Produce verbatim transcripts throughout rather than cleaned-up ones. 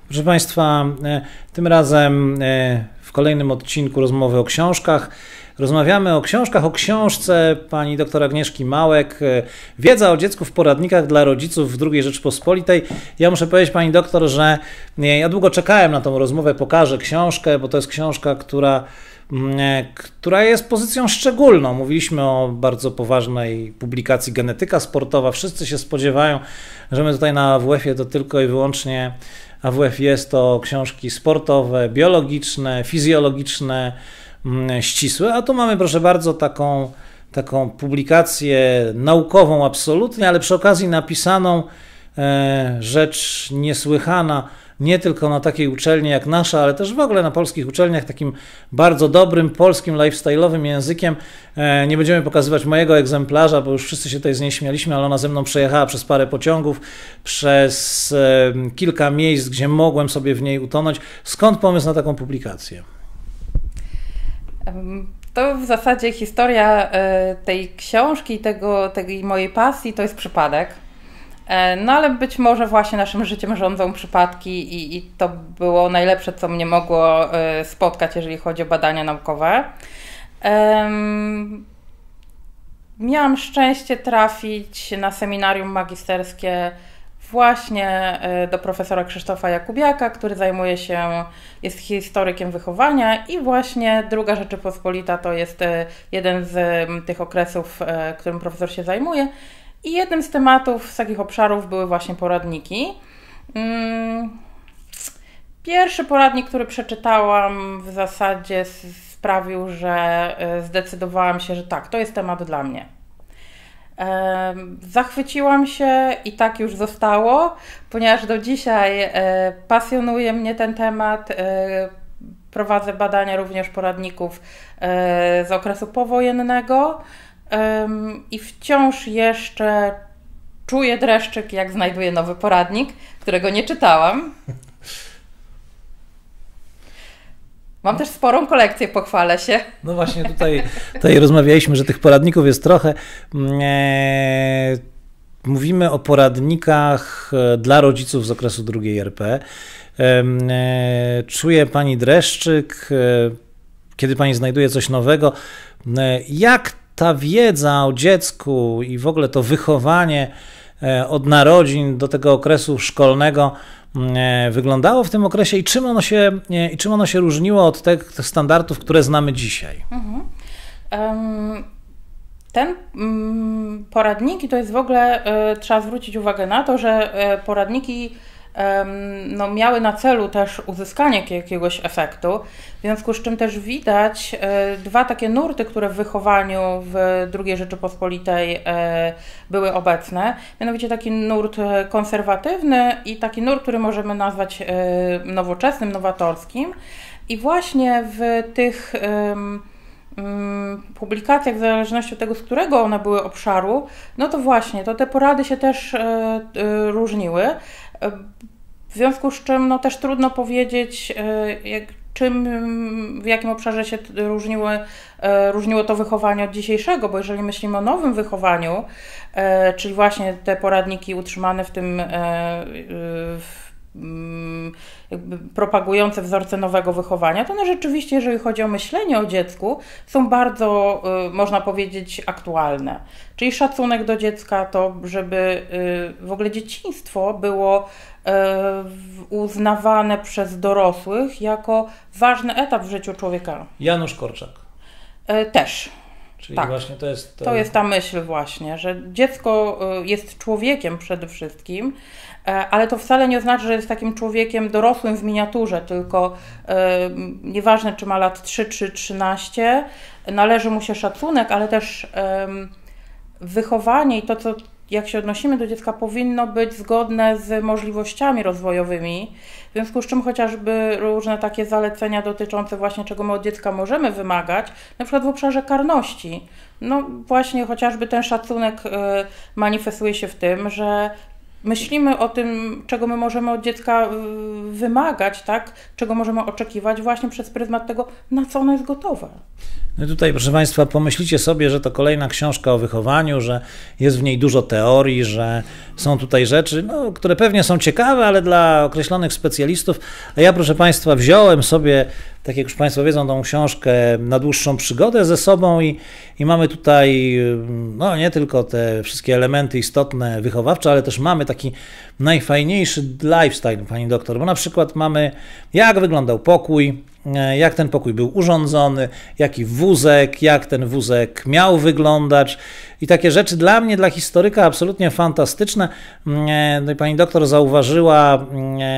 Proszę Państwa, tym razem w kolejnym odcinku rozmowy o książkach. Rozmawiamy o książkach, o książce pani dr Agnieszki Małek, Wiedza o dziecku w poradnikach dla rodziców w drugiej Rzeczypospolitej. Ja muszę powiedzieć pani doktor, że ja długo czekałem na tą rozmowę, pokażę książkę, bo to jest książka, która, która jest pozycją szczególną. Mówiliśmy o bardzo poważnej publikacji Genetyka sportowa. Wszyscy się spodziewają, że my tutaj na A W F-ie to tylko i wyłącznie A W F jest to książki sportowe, biologiczne, fizjologiczne, ścisłe, a tu mamy, proszę bardzo, taką, taką publikację naukową absolutnie, ale przy okazji napisaną e, rzecz niesłychana, nie tylko na takiej uczelni jak nasza, ale też w ogóle na polskich uczelniach, takim bardzo dobrym, polskim, lifestyle'owym językiem. E, nie będziemy pokazywać mojego egzemplarza, bo już wszyscy się tutaj z niej śmialiśmy, ale ona ze mną przejechała przez parę pociągów, przez e, kilka miejsc, gdzie mogłem sobie w niej utonąć. Skąd pomysł na taką publikację? To w zasadzie historia tej książki, tego, tej mojej pasji to jest przypadek. No ale być może właśnie naszym życiem rządzą przypadki i, i to było najlepsze, co mnie mogło spotkać, jeżeli chodzi o badania naukowe. Miałam szczęście trafić na seminarium magisterskie właśnie do profesora Krzysztofa Jakubiaka, który zajmuje się, jest historykiem wychowania i właśnie druga Rzeczypospolita to jest jeden z tych okresów, którym profesor się zajmuje i jednym z tematów, z takich obszarów były właśnie poradniki. Pierwszy poradnik, który przeczytałam, w zasadzie sprawił, że zdecydowałam się, że tak, to jest temat dla mnie. Zachwyciłam się i tak już zostało, ponieważ do dzisiaj pasjonuje mnie ten temat. Prowadzę badania również poradników z okresu powojennego i wciąż jeszcze czuję dreszczyk, jak znajduję nowy poradnik, którego nie czytałam. Mam też sporą kolekcję, pochwalę się. No właśnie tutaj, tutaj rozmawialiśmy, że tych poradników jest trochę. Eee, mówimy o poradnikach dla rodziców z okresu drugiej R P. Eee, czuje pani dreszczyk, eee, kiedy pani znajduje coś nowego. Eee, jak ta wiedza o dziecku i w ogóle to wychowanie e, od narodzin do tego okresu szkolnego wyglądało w tym okresie i czym ono się, i czym ono się różniło od tych standardów, które znamy dzisiaj? Mhm. Ten poradniki to jest w ogóle, trzeba zwrócić uwagę na to, że poradniki no, miały na celu też uzyskanie jakiegoś efektu, w związku z czym też widać dwa takie nurty, które w wychowaniu w drugiej Rzeczypospolitej były obecne, mianowicie taki nurt konserwatywny i taki nurt, który możemy nazwać nowoczesnym, nowatorskim i właśnie w tych publikacjach, w zależności od tego, z którego one były obszaru, no to właśnie, to te porady się też różniły. W związku z czym no, też trudno powiedzieć, jak, czym, w jakim obszarze się różniło, różniło to wychowanie od dzisiejszego, bo jeżeli myślimy o nowym wychowaniu, czyli właśnie te poradniki utrzymane w tym w jakby propagujące wzorce nowego wychowania, to one rzeczywiście, jeżeli chodzi o myślenie o dziecku, są bardzo, można powiedzieć, aktualne. Czyli szacunek do dziecka, to żeby w ogóle dzieciństwo było uznawane przez dorosłych jako ważny etap w życiu człowieka. Janusz Korczak. Też. Czyli tak. właśnie to jest... To... to jest ta myśl właśnie, że dziecko jest człowiekiem przede wszystkim, ale to wcale nie oznacza, że jest takim człowiekiem dorosłym w miniaturze, tylko e, nieważne czy ma lat trzy czy trzynaście, należy mu się szacunek, ale też e, wychowanie i to, co, jak się odnosimy do dziecka, powinno być zgodne z możliwościami rozwojowymi, w związku z czym chociażby różne takie zalecenia dotyczące właśnie czego my od dziecka możemy wymagać, na przykład w obszarze karności. No właśnie chociażby ten szacunek e, manifestuje się w tym, że myślimy o tym, czego my możemy od dziecka wymagać, tak? Czego możemy oczekiwać właśnie przez pryzmat tego, na co ono jest gotowe. No tutaj, proszę Państwa, pomyślicie sobie, że to kolejna książka o wychowaniu, że jest w niej dużo teorii, że są tutaj rzeczy, no, które pewnie są ciekawe, ale dla określonych specjalistów. A ja, proszę Państwa, wziąłem sobie, tak jak już Państwo wiedzą, tą książkę na dłuższą przygodę ze sobą i, i mamy tutaj no, nie tylko te wszystkie elementy istotne, wychowawcze, ale też mamy taki najfajniejszy lifestyle, pani doktor, bo na przykład mamy, jak wyglądał pokój, jak ten pokój był urządzony, jaki wózek, jak ten wózek miał wyglądać i takie rzeczy dla mnie, dla historyka absolutnie fantastyczne. No i pani doktor zauważyła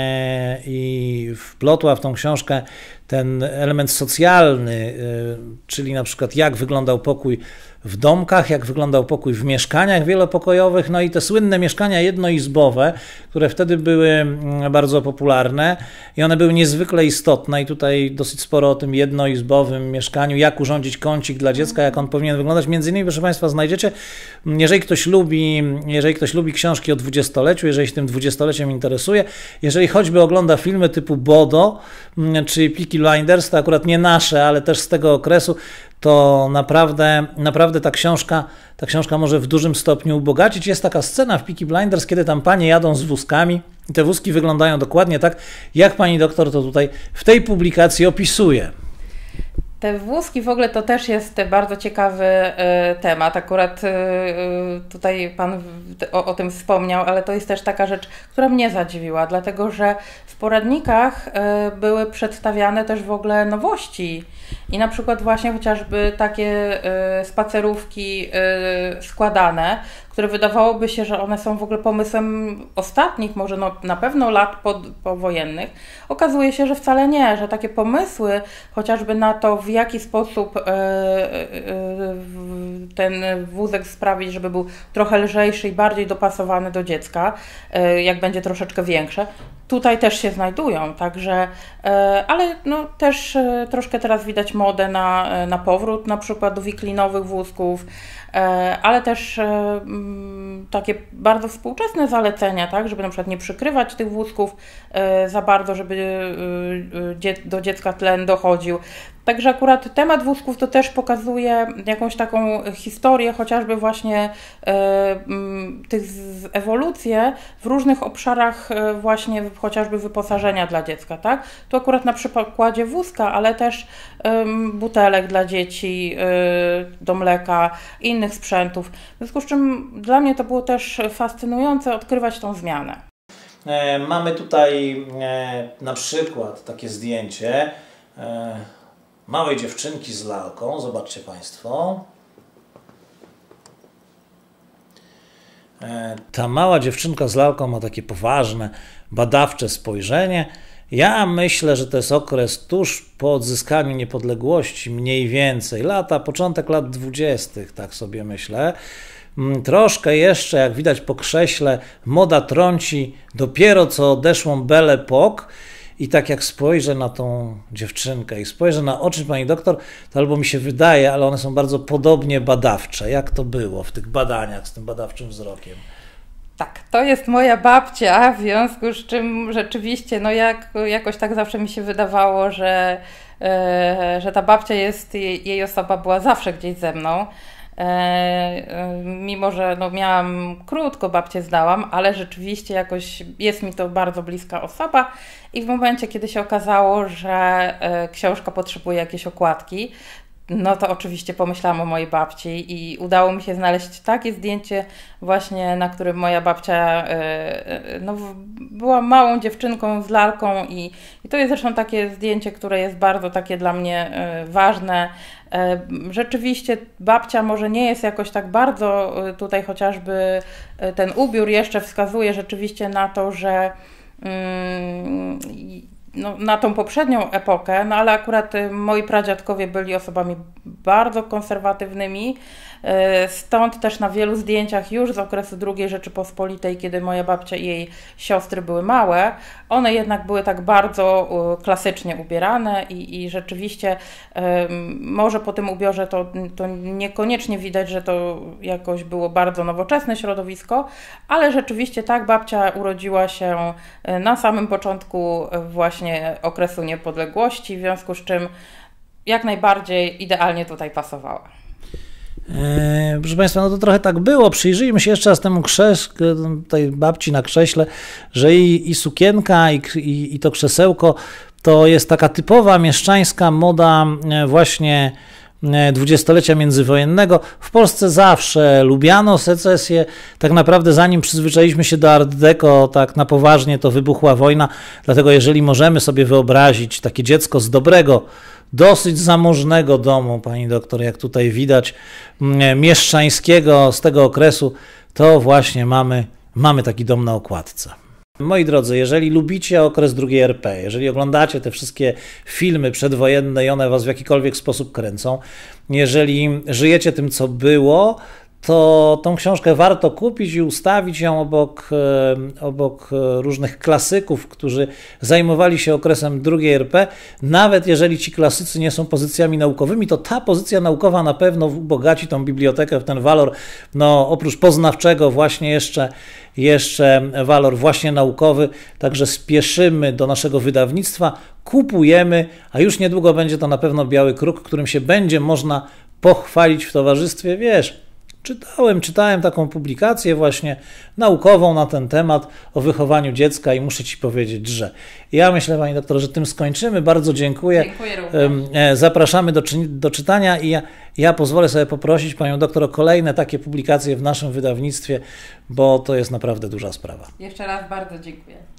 i wplotła w tą książkę ten element socjalny, czyli na przykład jak wyglądał pokój w domkach, jak wyglądał pokój w mieszkaniach wielopokojowych, no i te słynne mieszkania jednoizbowe, które wtedy były bardzo popularne i one były niezwykle istotne i tutaj dosyć sporo o tym jednoizbowym mieszkaniu, jak urządzić kącik dla dziecka, jak on powinien wyglądać. Między innymi, proszę Państwa, znajdziecie, jeżeli ktoś lubi, jeżeli ktoś lubi książki o dwudziestoleciu, jeżeli się tym dwudziestoleciem interesuje, jeżeli choćby ogląda filmy typu Bodo czy Peaky Blinders, to akurat nie nasze, ale też z tego okresu, to naprawdę, naprawdę ta książka, ta książka może w dużym stopniu ubogacić. Jest taka scena w Peaky Blinders, kiedy tam panie jadą z wózkami i te wózki wyglądają dokładnie tak, jak pani doktor to tutaj w tej publikacji opisuje. Te wózki w ogóle to też jest bardzo ciekawy temat. Akurat tutaj Pan o, o tym wspomniał, ale to jest też taka rzecz, która mnie zadziwiła, dlatego że w poradnikach były przedstawiane też w ogóle nowości i na przykład właśnie chociażby takie spacerówki składane, które wydawałoby się, że one są w ogóle pomysłem ostatnich, może no, na pewno lat pod, powojennych. Okazuje się, że wcale nie, że takie pomysły chociażby na to, w jaki sposób e, e, ten wózek sprawić, żeby był trochę lżejszy i bardziej dopasowany do dziecka, e, jak będzie troszeczkę większe, tutaj też się znajdują, także, e, ale no, też e, troszkę teraz widać modę na, na powrót, na przykład do wiklinowych wózków, ale też takie bardzo współczesne zalecenia, tak, żeby na przykład nie przykrywać tych wózków za bardzo, żeby do dziecka tlen dochodził. Także akurat temat wózków to też pokazuje jakąś taką historię, chociażby właśnie tych ewolucję w różnych obszarach właśnie chociażby wyposażenia dla dziecka, tak? Tu akurat na przykładzie wózka, ale też butelek dla dzieci, do mleka, innych sprzętów. W związku z czym dla mnie to było też fascynujące odkrywać tą zmianę. Mamy tutaj na przykład takie zdjęcie małej dziewczynki z lalką. Zobaczcie Państwo. Ta mała dziewczynka z lalką ma takie poważne, badawcze spojrzenie. Ja myślę, że to jest okres tuż po odzyskaniu niepodległości, mniej więcej, lata, początek lat dwudziestych, tak sobie myślę. Troszkę jeszcze, jak widać po krześle, moda trąci dopiero co odeszłą Belle Époque i tak jak spojrzę na tą dziewczynkę i spojrzę na oczy pani doktor, to albo mi się wydaje, ale one są bardzo podobnie badawcze. Jak to było w tych badaniach z tym badawczym wzrokiem? Tak, to jest moja babcia, w związku z czym rzeczywiście, no jak, jakoś tak zawsze mi się wydawało, że, e, że ta babcia jest, jej, jej osoba była zawsze gdzieś ze mną. E, mimo, że no miałam krótko, babcię znałam, ale rzeczywiście jakoś jest mi to bardzo bliska osoba i w momencie, kiedy się okazało, że e, książka potrzebuje jakiejś okładki, no to oczywiście pomyślałam o mojej babci i udało mi się znaleźć takie zdjęcie właśnie, na którym moja babcia no, była małą dziewczynką z lalką i, i to jest zresztą takie zdjęcie, które jest bardzo takie dla mnie ważne. Rzeczywiście babcia może nie jest jakoś tak bardzo tutaj, chociażby ten ubiór jeszcze wskazuje rzeczywiście na to, że mm, no, na tą poprzednią epokę, no ale akurat moi pradziadkowie byli osobami bardzo konserwatywnymi. Stąd też na wielu zdjęciach już z okresu drugiej Rzeczypospolitej, kiedy moja babcia i jej siostry były małe, one jednak były tak bardzo klasycznie ubierane i, i rzeczywiście może po tym ubiorze to, to niekoniecznie widać, że to jakoś było bardzo nowoczesne środowisko, ale rzeczywiście tak, babcia urodziła się na samym początku właśnie okresu niepodległości, w związku z czym jak najbardziej idealnie tutaj pasowała. Eee, proszę Państwa, no to trochę tak było. Przyjrzyjmy się jeszcze raz temu krześle, tej babci na krześle, że i, i sukienka, i, i, i to krzesełko to jest taka typowa mieszczańska moda właśnie dwudziestolecia międzywojennego. W Polsce zawsze lubiano secesję. Tak naprawdę zanim przyzwyczailiśmy się do Art Deco, tak na poważnie, to wybuchła wojna. Dlatego jeżeli możemy sobie wyobrazić takie dziecko z dobrego, dosyć zamożnego domu, pani doktor, jak tutaj widać, mieszczańskiego z tego okresu, to właśnie mamy, mamy taki dom na okładce. Moi drodzy, jeżeli lubicie okres drugiej R P, jeżeli oglądacie te wszystkie filmy przedwojenne i one was w jakikolwiek sposób kręcą, jeżeli żyjecie tym, co było, to tą książkę warto kupić i ustawić ją obok, obok różnych klasyków, którzy zajmowali się okresem drugiej R P. Nawet jeżeli ci klasycy nie są pozycjami naukowymi, to ta pozycja naukowa na pewno ubogaci tą bibliotekę w ten walor, no oprócz poznawczego właśnie jeszcze, jeszcze walor właśnie naukowy. Także spieszymy do naszego wydawnictwa, kupujemy, a już niedługo będzie to na pewno Biały Kruk, którym się będzie można pochwalić w towarzystwie, wiesz. Czytałem, czytałem taką publikację właśnie naukową na ten temat o wychowaniu dziecka i muszę Ci powiedzieć, że ja myślę, Pani doktor, że tym skończymy. Bardzo dziękuję. Dziękuję również. Zapraszamy do, do czytania i ja, ja pozwolę sobie poprosić Panią doktor o kolejne takie publikacje w naszym wydawnictwie, bo to jest naprawdę duża sprawa. Jeszcze raz bardzo dziękuję.